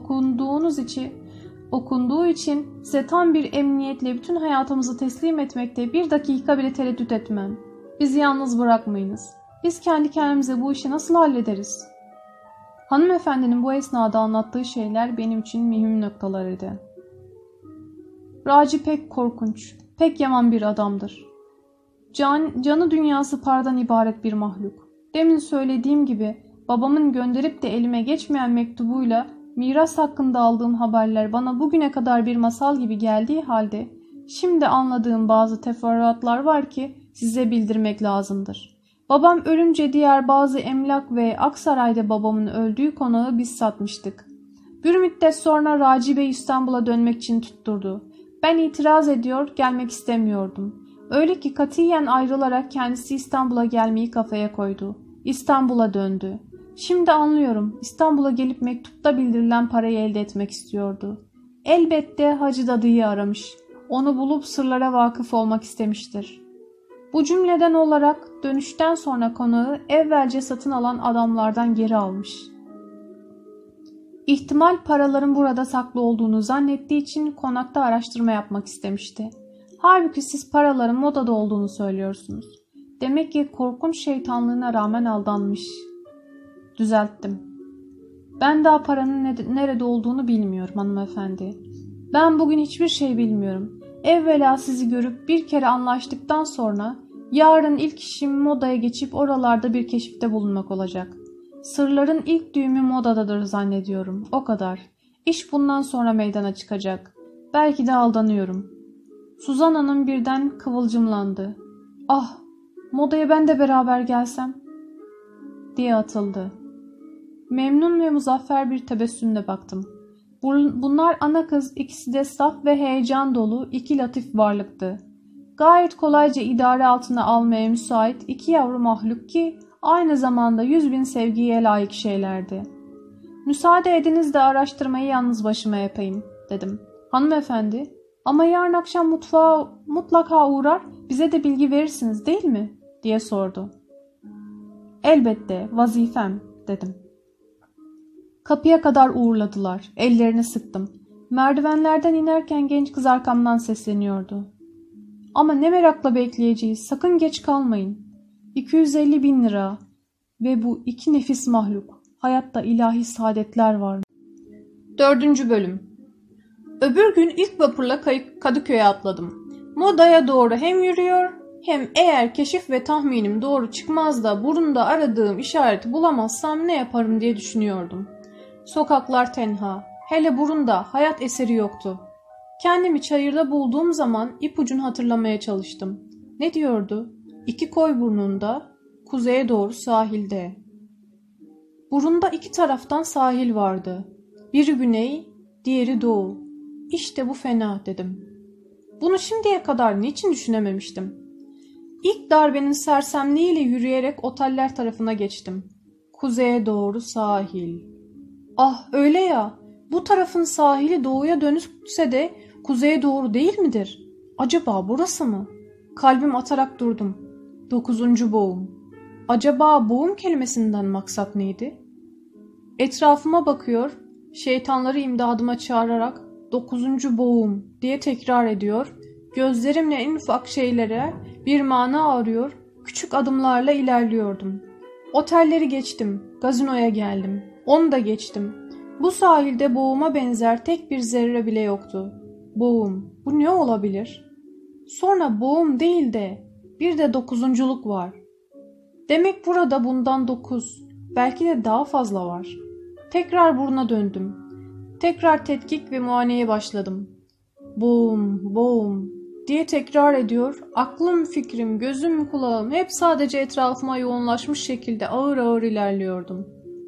okunduğu için size tam bir emniyetle bütün hayatımızı teslim etmekte 1 dakika bile tereddüt etmem. Bizi yalnız bırakmayınız. Biz kendi kendimize bu işi nasıl hallederiz?" Hanımefendinin bu esnada anlattığı şeyler benim için mühim noktalarıydı. "Raci pek korkunç, pek yaman bir adamdır. Canı dünyası paradan ibaret bir mahluk. Demin söylediğim gibi babamın gönderip de elime geçmeyen mektubuyla miras hakkında aldığım haberler bana bugüne kadar bir masal gibi geldiği halde şimdi anladığım bazı teferruatlar var ki size bildirmek lazımdır. Babam ölünce diğer bazı emlak ve Aksaray'da babamın öldüğü konağı biz satmıştık. Bir müddet sonra Raci Bey İstanbul'a dönmek için tutturdu. Ben itiraz ediyor, gelmek istemiyordum. Öyle ki katiyen ayrılarak kendisi İstanbul'a gelmeyi kafaya koydu. İstanbul'a döndü. Şimdi anlıyorum. İstanbul'a gelip mektupta bildirilen parayı elde etmek istiyordu. Elbette Hacı Dadı'yı aramış. Onu bulup sırlara vakıf olmak istemiştir. Bu cümleden olarak dönüşten sonra konağı evvelce satın alan adamlardan geri almış. İhtimal paraların burada saklı olduğunu zannettiği için konakta araştırma yapmak istemişti. Halbuki siz paraların modada olduğunu söylüyorsunuz. Demek ki korkunç şeytanlığına rağmen aldanmış. Düzelttim. Ben daha paranın nerede olduğunu bilmiyorum hanımefendi. Ben bugün hiçbir şey bilmiyorum. Evvela sizi görüp bir kere anlaştıktan sonra yarın ilk işim modaya geçip oralarda bir keşifte bulunmak olacak. Sırların ilk düğümü modadadır zannediyorum. O kadar. İş bundan sonra meydana çıkacak. Belki de aldanıyorum. Suzan Hanım birden kıvılcımlandı. Ah, modaya ben de beraber gelsem diye atıldı. Memnun ve muzaffer bir tebessümle baktım. Bunlar ana kız, ikisi de saf ve heyecan dolu iki latif varlıktı. Gayet kolayca idare altına almaya müsait iki yavru mahluk ki aynı zamanda 100.000 sevgiye layık şeylerdi. Müsaade ediniz de araştırmayı yalnız başıma yapayım dedim. Hanımefendi, ama yarın akşam mutfağa mutlaka uğrar, bize de bilgi verirsiniz değil mi? Diye sordu. Elbette, vazifem dedim. Kapıya kadar uğurladılar. Ellerini sıktım. Merdivenlerden inerken genç kız arkamdan sesleniyordu. Ama ne merakla bekleyeceğiz. Sakın geç kalmayın. 250.000 lira. Ve bu iki nefis mahluk. Hayatta ilahi saadetler var. 4. bölüm. Öbür gün ilk vapurla Kadıköy'e atladım. Modaya doğru hem yürüyor hem eğer keşif ve tahminim doğru çıkmaz da burunda aradığım işareti bulamazsam ne yaparım diye düşünüyordum. Sokaklar tenha. Hele burunda hayat eseri yoktu. Kendimi çayırda bulduğum zaman ipucunu hatırlamaya çalıştım. Ne diyordu? 2 koy burnunda, kuzeye doğru sahilde. Burunda 2 taraftan sahil vardı. Biri güney, diğeri doğu. İşte bu fena dedim. Bunu şimdiye kadar niçin düşünememiştim? İlk darbenin sersemliğiyle yürüyerek oteller tarafına geçtim. Kuzeye doğru sahil. Ah öyle ya, bu tarafın sahili doğuya dönükse de kuzeye doğru değil midir? Acaba burası mı? Kalbim atarak durdum. 9. boğum. Acaba boğum kelimesinden maksat neydi? Etrafıma bakıyor, şeytanları imdadıma çağırarak 9. boğum diye tekrar ediyor, gözlerimle en ufak şeylere bir mana arıyor, küçük adımlarla ilerliyordum. Otelleri geçtim, gazinoya geldim, onu da geçtim. Bu sahilde boğuma benzer tek bir zerre bile yoktu. Boğum, bu ne olabilir? Sonra boğum değil de bir de 9'unculuk var. Demek burada bundan 9, belki de daha fazla var. Tekrar buruna döndüm. Tekrar tetkik ve muayeneye başladım. Boğum, boğum diye tekrar ediyor. Aklım, fikrim, gözüm, kulağım hep sadece etrafıma yoğunlaşmış şekilde ağır ağır ilerliyordum.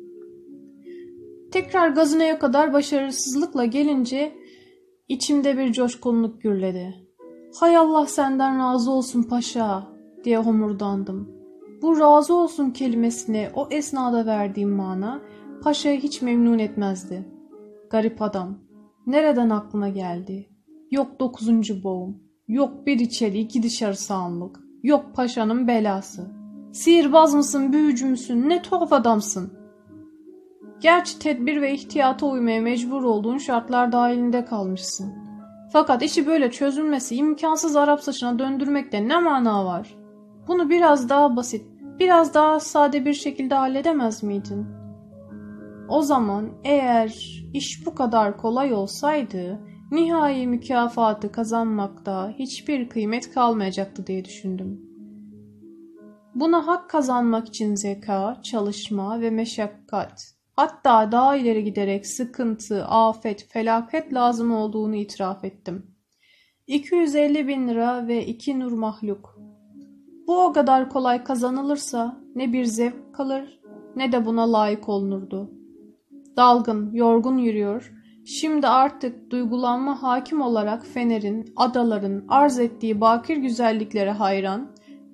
Tekrar gazinoya kadar başarısızlıkla gelince içimde bir coşkunluk gürledi. Hay Allah senden razı olsun paşa diye homurdandım. Bu razı olsun kelimesine o esnada verdiğim mana paşayı hiç memnun etmezdi. Garip adam. Nereden aklına geldi? Yok 9. boğum. Yok bir içeri 2 dışarı sağımlık. Yok paşanın belası. Sihirbaz mısın, büyücü müsün? Ne tuhaf adamsın. Gerçi tedbir ve ihtiyata uymaya mecbur olduğun şartlar dahilinde kalmışsın. Fakat işi böyle çözülmesi imkansız Arap saçına döndürmekte ne mana var? Bunu biraz daha basit, biraz daha sade bir şekilde halledemez miydin? O zaman eğer iş bu kadar kolay olsaydı nihai mükafatı kazanmakta hiçbir kıymet kalmayacaktı diye düşündüm. Buna hak kazanmak için zeka, çalışma ve meşakkat, hatta daha ileri giderek sıkıntı, afet, felaket lazım olduğunu itiraf ettim. 250.000 lira ve 2 nur mahluk. Bu o kadar kolay kazanılırsa ne bir zevk kalır ne de buna layık olunurdu. Dalgın, yorgun yürüyor, şimdi artık duygulanma hakim olarak Fener'in, adaların arz ettiği bakir güzelliklere hayran,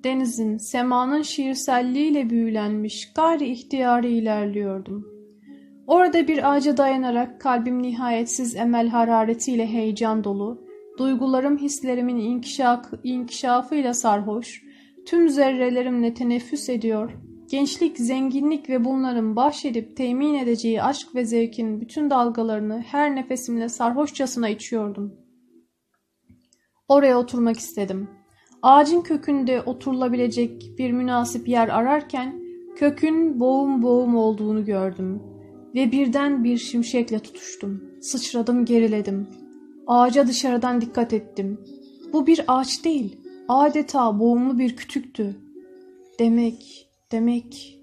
denizin, semanın şiirselliğiyle büyülenmiş, gayri ihtiyari ilerliyordum. Orada bir ağaca dayanarak kalbim nihayetsiz emel hararetiyle heyecan dolu, duygularım hislerimin inkişafıyla sarhoş, tüm zerrelerimle teneffüs ediyor, gençlik, zenginlik ve bunların bahşedip temin edeceği aşk ve zevkin bütün dalgalarını her nefesimle sarhoşçasına içiyordum. Oraya oturmak istedim. Ağacın kökünde oturulabilecek bir münasip yer ararken kökün boğum boğum olduğunu gördüm ve birden bir şimşekle tutuştum. Sıçradım, geriledim. Ağaca dışarıdan dikkat ettim. Bu bir ağaç değil, adeta boğumlu bir kütüktü. Demek...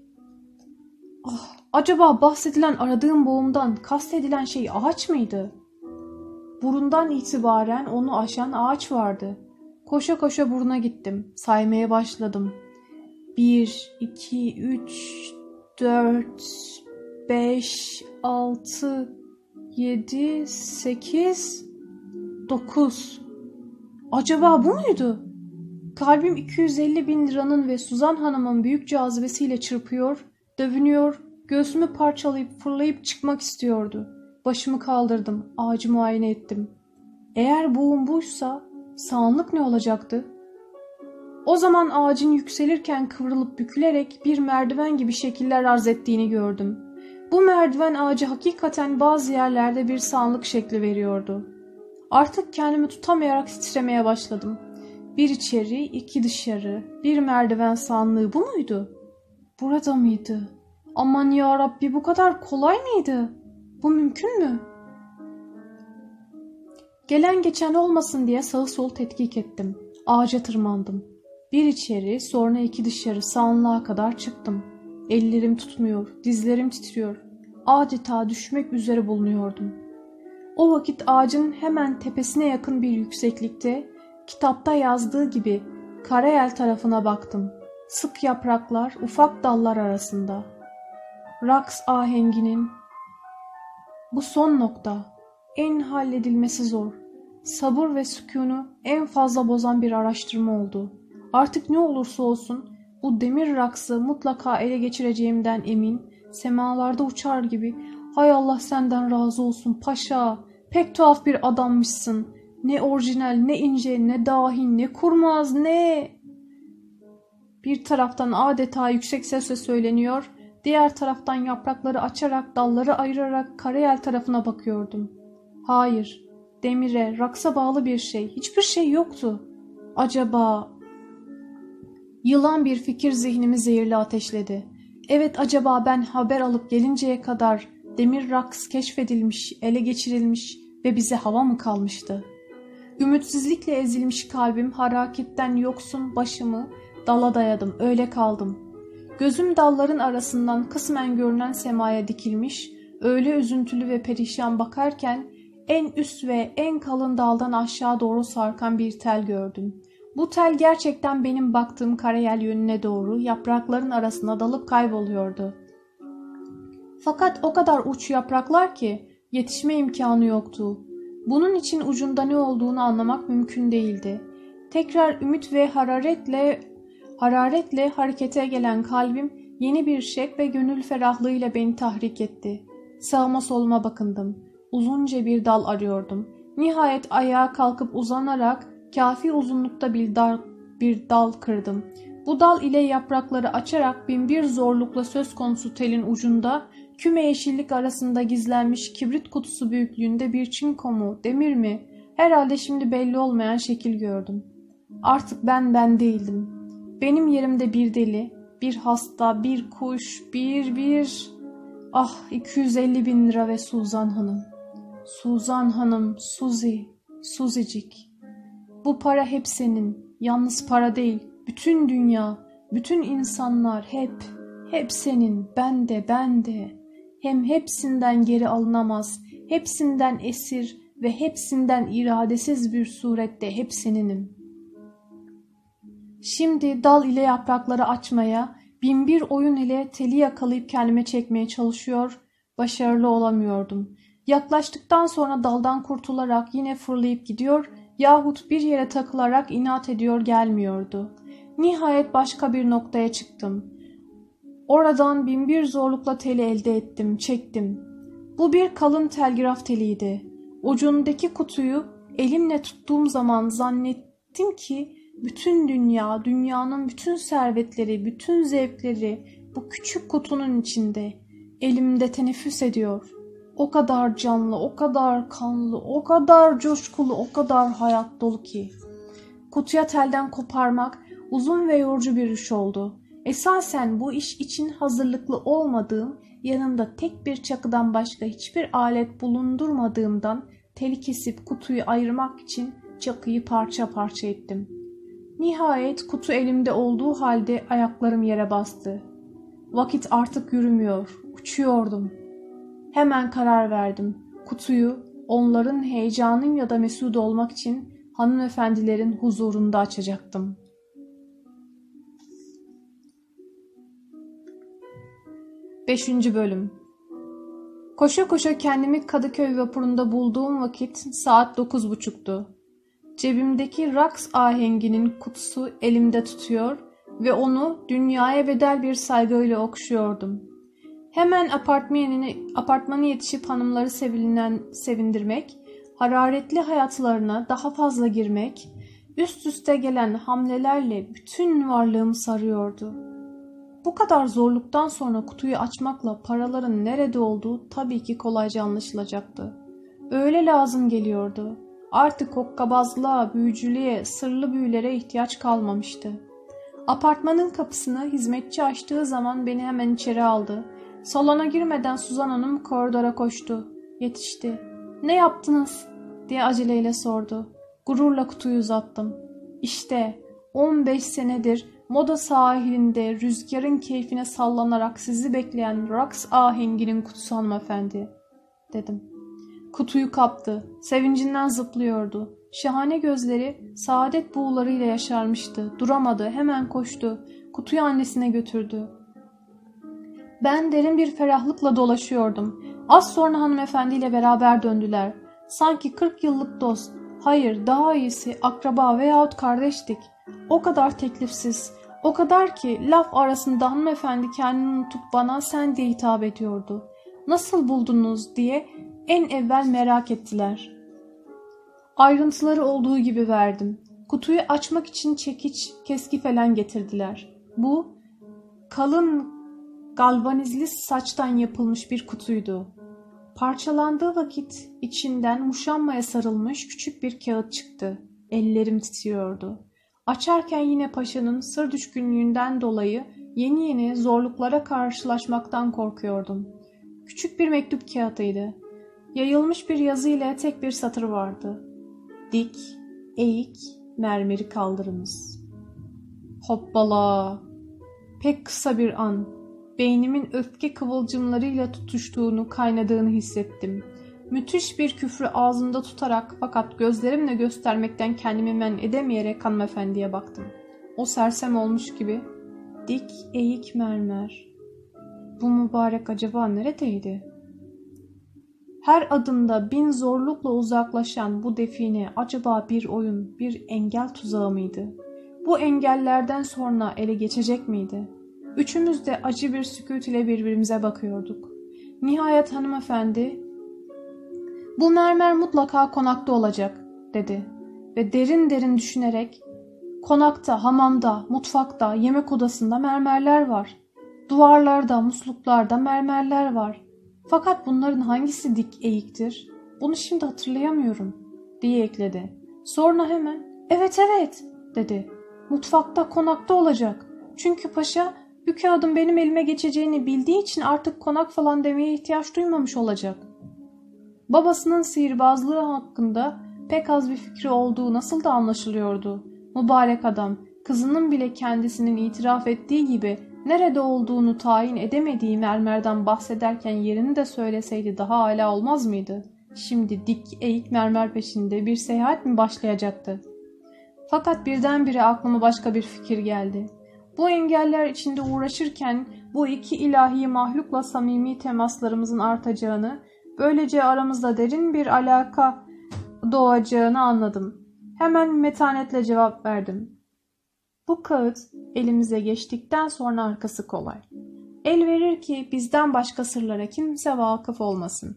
acaba bahsedilen aradığım boğumdan kastedilen şey ağaç mıydı? Burundan itibaren onu aşan ağaç vardı. Koşa koşa buruna gittim. Saymaya başladım. 1, 2, 3, 4, 5, 6, 7, 8, 9. Acaba bu muydu? Kalbim 250 bin liranın ve Suzan Hanım'ın büyük cazibesiyle çırpıyor, dövünüyor, göğsümü parçalayıp fırlayıp çıkmak istiyordu. Başımı kaldırdım, ağacı muayene ettim. Eğer boğum buysa sağanlık ne olacaktı? O zaman ağacın yükselirken kıvrılıp bükülerek bir merdiven gibi şekiller arz ettiğini gördüm. Bu merdiven ağacı hakikaten bazı yerlerde bir sağanlık şekli veriyordu. Artık kendimi tutamayarak titremeye başladım. Bir içeri, iki dışarı, bir merdiven sağanlığı bu muydu? Burada mıydı? Aman ya Rabbi, bu kadar kolay mıydı? Bu mümkün mü? Gelen geçen olmasın diye sağı sol tetkik ettim. Ağaca tırmandım. Bir içeri, sonra iki dışarı sağanlığa kadar çıktım. Ellerim tutmuyor, dizlerim titriyor. Adeta düşmek üzere bulunuyordum. O vakit ağacın hemen tepesine yakın bir yükseklikte, kitapta yazdığı gibi Karayel tarafına baktım. Sık yapraklar, ufak dallar arasında. Raks ahenginin bu son nokta, en halledilmesi zor, sabır ve sükûnu en fazla bozan bir araştırma oldu. Artık ne olursa olsun bu demir raksı mutlaka ele geçireceğimden emin, semalarda uçar gibi "Hay Allah senden razı olsun paşa, pek tuhaf bir adammışsın, ne orijinal, ne ince, ne dahi, ne kurnaz, ne..." Bir taraftan adeta yüksek sesle söyleniyor, diğer taraftan yaprakları açarak, dalları ayırarak Karayel tarafına bakıyordum. Hayır, demire, raksa bağlı bir şey, hiçbir şey yoktu. Acaba... Yılan bir fikir zihnimi zehirli ateşledi. Evet, acaba ben haber alıp gelinceye kadar demir raks keşfedilmiş, ele geçirilmiş ve bize hava mı kalmıştı? Ümitsizlikle ezilmiş kalbim hareketten yoksun başımı dala dayadım, öyle kaldım. Gözüm dalların arasından kısmen görünen semaya dikilmiş, öyle üzüntülü ve perişan bakarken en üst ve en kalın daldan aşağı doğru sarkan bir tel gördüm. Bu tel gerçekten benim baktığım Karayel yönüne doğru yaprakların arasına dalıp kayboluyordu. Fakat o kadar uç yapraklar ki yetişme imkanı yoktu. Bunun için ucunda ne olduğunu anlamak mümkün değildi. Tekrar ümit ve hararetle harekete gelen kalbim yeni bir şek ve gönül ferahlığıyla beni tahrik etti. Sağıma soluma bakındım. Uzunca bir dal arıyordum. Nihayet ayağa kalkıp uzanarak kafi uzunlukta bir dal kırdım. Bu dal ile yaprakları açarak binbir zorlukla söz konusu telin ucunda küme yeşillik arasında gizlenmiş kibrit kutusu büyüklüğünde bir çinko mu, demir mi, herhalde şimdi belli olmayan şekil gördüm. Artık ben değildim. Benim yerimde bir deli, bir hasta, bir kuş, Ah, 250 bin lira ve Suzan Hanım. Suzan Hanım, Suzicik. Bu para hep senin. Yalnız para değil, bütün dünya, bütün insanlar hep senin. Ben de. Hem hepsinden geri alınamaz, hepsinden esir ve hepsinden iradesiz bir surette hep seninim. Şimdi dal ile yaprakları açmaya, binbir oyun ile teli yakalayıp kendime çekmeye çalışıyor, başarılı olamıyordum. Yaklaştıktan sonra daldan kurtularak yine fırlayıp gidiyor yahut bir yere takılarak inat ediyor gelmiyordu. Nihayet başka bir noktaya çıktım. Oradan binbir zorlukla teli elde ettim, çektim. Bu bir kalın telgraf teliydi. Ucundaki kutuyu elimle tuttuğum zaman zannettim ki bütün dünya, dünyanın bütün servetleri, bütün zevkleri bu küçük kutunun içinde, elimde teneffüs ediyor. O kadar canlı, o kadar kanlı, o kadar coşkulu, o kadar hayat dolu ki. Kutuya telden koparmak uzun ve yorucu bir iş oldu. Esasen bu iş için hazırlıklı olmadığım, yanımda tek bir çakıdan başka hiçbir alet bulundurmadığımdan teli kesip kutuyu ayırmak için çakıyı parça parça ettim. Nihayet kutu elimde olduğu halde ayaklarım yere bastı. Vakit artık yürümüyor, uçuyordum. Hemen karar verdim. Kutuyu onların heyecanın da mesut olmak için hanımefendilerin huzurunda açacaktım. 5. Bölüm. Koşa koşa kendimi Kadıköy vapurunda bulduğum vakit saat 9.30'tu. Cebimdeki raks ahenginin kutusu elimde tutuyor ve onu dünyaya bedel bir saygıyla okşuyordum. Hemen apartmana yetişip hanımları sevindirmek, hararetli hayatlarına daha fazla girmek, üst üste gelen hamlelerle bütün varlığımı sarıyordu. Bu kadar zorluktan sonra kutuyu açmakla paraların nerede olduğu tabii ki kolayca anlaşılacaktı. Öyle lazım geliyordu. Artık hokkabazlığa, büyücülüğe, sırlı büyülere ihtiyaç kalmamıştı. Apartmanın kapısını hizmetçi açtığı zaman beni hemen içeri aldı. Salona girmeden Suzan Hanım koridora koştu. Yetişti. "Ne yaptınız?" diye aceleyle sordu. Gururla kutuyu uzattım. "İşte 15 senedir moda sahilinde rüzgarın keyfine sallanarak sizi bekleyen raks ahenginin kutusu hanımefendi," dedim. Kutuyu kaptı. Sevincinden zıplıyordu. Şahane gözleri saadet buğularıyla yaşarmıştı. Duramadı. Hemen koştu. Kutuyu annesine götürdü. Ben derin bir ferahlıkla dolaşıyordum. Az sonra hanımefendiyle beraber döndüler. Sanki 40 yıllık dost, hayır daha iyisi akraba veyahut kardeştik. O kadar teklifsiz, o kadar ki laf arasında hanımefendi kendini unutup bana sen diye hitap ediyordu. Nasıl buldunuz diye en evvel merak ettiler. Ayrıntıları olduğu gibi verdim. Kutuyu açmak için çekiç, keski falan getirdiler. Bu kalın galvanizli saçtan yapılmış bir kutuydu. Parçalandığı vakit içinden muşambaya sarılmış küçük bir kağıt çıktı. Ellerim titriyordu. Açarken yine paşanın sır düşkünlüğünden dolayı yeni yeni zorluklara karşılaşmaktan korkuyordum. Küçük bir mektup kağıtıydı. Yayılmış bir yazı ile tek bir satır vardı. Dik, eğik, mermeri kaldırınız. Hoppala! Pek kısa bir an. Beynimin öfke kıvılcımlarıyla tutuştuğunu, kaynadığını hissettim. Müthiş bir küfrü ağzımda tutarak fakat gözlerimle göstermekten kendimi men edemeyerek hanımefendiye baktım. O sersem olmuş gibi, dik, eğik mermer. Bu mübarek acaba neredeydi? Her adımda bin zorlukla uzaklaşan bu define acaba bir oyun, bir engel tuzağı mıydı? Bu engellerden sonra ele geçecek miydi? Üçümüz de acı bir sükût ile birbirimize bakıyorduk. Nihayet hanımefendi, "Bu mermer mutlaka konakta olacak," dedi ve derin derin düşünerek, "Konakta, hamamda, mutfakta, yemek odasında mermerler var. Duvarlarda, musluklarda mermerler var. Fakat bunların hangisi dik eğiktir? Bunu şimdi hatırlayamıyorum," diye ekledi. Sonra hemen, evet dedi. "Mutfakta, konakta olacak. Çünkü paşa bu kağıdın benim elime geçeceğini bildiği için artık konak falan demeye ihtiyaç duymamış olacak." Babasının sihirbazlığı hakkında pek az bir fikri olduğu nasıl da anlaşılıyordu. Mübarek adam, kızının bile kendisinin itiraf ettiği gibi nerede olduğunu tayin edemediği mermerden bahsederken yerini de söyleseydi daha âlâ olmaz mıydı? Şimdi dik eğik mermer peşinde bir seyahat mi başlayacaktı? Fakat birdenbire aklıma başka bir fikir geldi. Bu engeller içinde uğraşırken bu iki ilahi mahlukla samimi temaslarımızın artacağını, böylece aramızda derin bir alaka doğacağını anladım. Hemen metanetle cevap verdim. Bu kağıt elimize geçtikten sonra arkası kolay. El verir ki bizden başka sırlara kimse vakıf olmasın.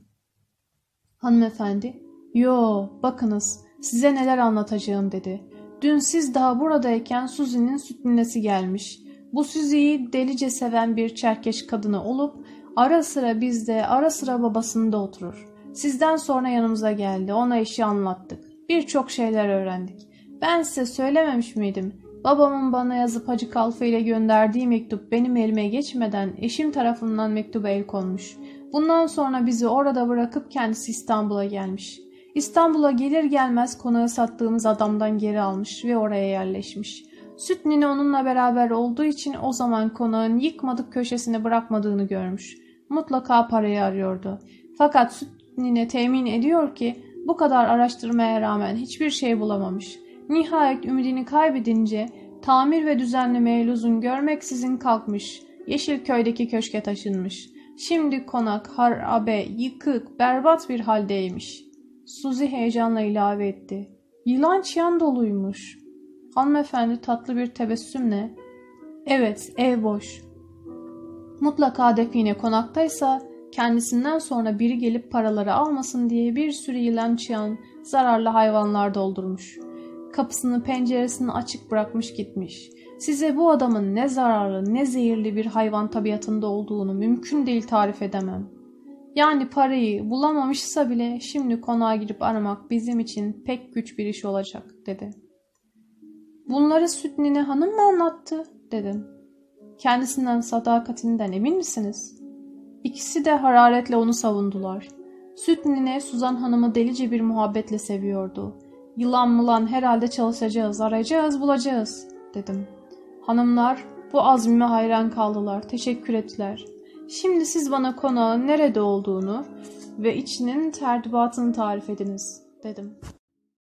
Hanımefendi, "Yo, bakınız size neler anlatacağım," dedi. "Dün siz daha buradayken Suzi'nin süt ninesi gelmiş. Bu Suzi'yi delice seven bir Çerkeş kadını olup ara sıra bizde, ara sıra babasında oturur. Sizden sonra yanımıza geldi, ona işi anlattık. Birçok şeyler öğrendik. Ben size söylememiş miydim? Babamın bana yazıp Hacı Kalfa ile gönderdiği mektup benim elime geçmeden eşim tarafından mektuba el konmuş. Bundan sonra bizi orada bırakıp kendisi İstanbul'a gelmiş. İstanbul'a gelir gelmez konağı sattığımız adamdan geri almış ve oraya yerleşmiş. Süt nine onunla beraber olduğu için o zaman konağın yıkmadık köşesine bırakmadığını görmüş. Mutlaka parayı arıyordu. Fakat süt nine temin ediyor ki bu kadar araştırmaya rağmen hiçbir şey bulamamış. Nihayet ümidini kaybedince tamir ve düzenlemeye lüzum görmeksizin kalkmış. Yeşilköy'deki köşke taşınmış. Şimdi konak harabe, yıkık, berbat bir haldeymiş. Suzi heyecanla ilave etti. Yılan çıyan doluymuş. Hanımefendi tatlı bir tebessümle, "Evet, ev boş. Mutlaka define konaktaysa kendisinden sonra biri gelip paraları almasın diye bir sürü yılan çıyan zararlı hayvanlar doldurmuş. Kapısını penceresini açık bırakmış gitmiş. Size bu adamın ne zararlı ne zehirli bir hayvan tabiatında olduğunu mümkün değil tarif edemem. Yani parayı bulamamışsa bile şimdi konağa girip aramak bizim için pek güç bir iş olacak," dedi. "Bunları Süt nine hanım mı anlattı?" dedim. "Kendisinden sadakatinden emin misiniz?" İkisi de hararetle onu savundular. Süt nine Suzan hanımı delice bir muhabbetle seviyordu. "Yılan mılan herhalde çalışacağız, arayacağız, bulacağız," dedim. Hanımlar bu azmime hayran kaldılar, teşekkür ettiler. "Şimdi siz bana konağın nerede olduğunu ve içinin tertibatını tarif ediniz," dedim.